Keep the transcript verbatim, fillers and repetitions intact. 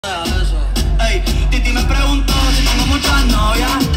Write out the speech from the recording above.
Eso. Ey, Titi me preguntó si tengo muchas novias.